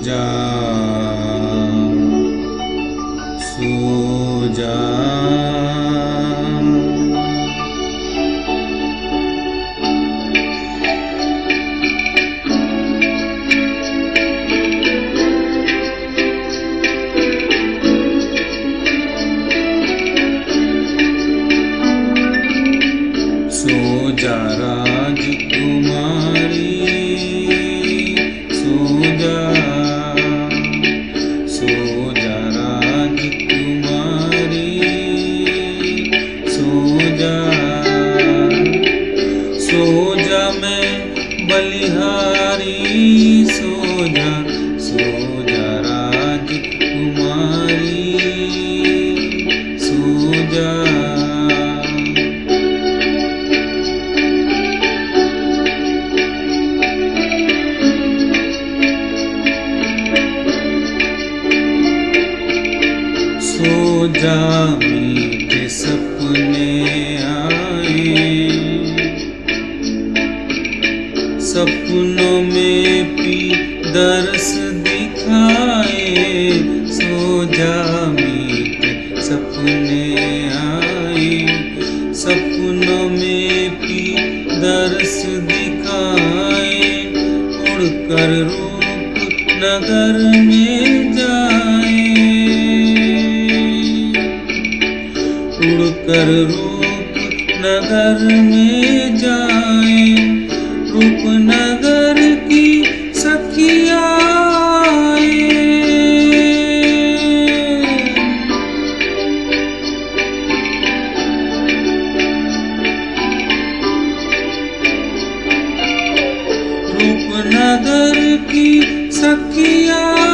जा, सो जा। सो जा राजकुमारी, सो जा, सो जा राजकुमारी, सो जा, सो जा मैं बलिहारी, सो जा, सो जा राजकुमारी, सो जा। सो जा मीठे सपने आए, सपनों में भी दर्श दिखाए। सो जा मीठे सपने आए, सपनों में भी दर्श दिखाए। उड़कर रूप नगर में जाए, उड़कर रूप नगर में जाए। रूपनगर की सखियाँ आए, रूपनगर की सखियाँ